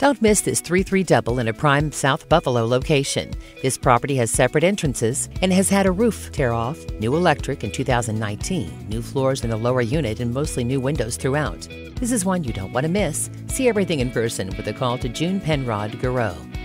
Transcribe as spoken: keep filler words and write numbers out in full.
Don't miss this three three double in a prime South Buffalo location. This property has separate entrances and has had a roof tear off, new electric in two thousand nineteen, new floors in the lower unit, and mostly new windows throughout. This is one you don't want to miss. See everything in person with a call to June Penrod Gareau.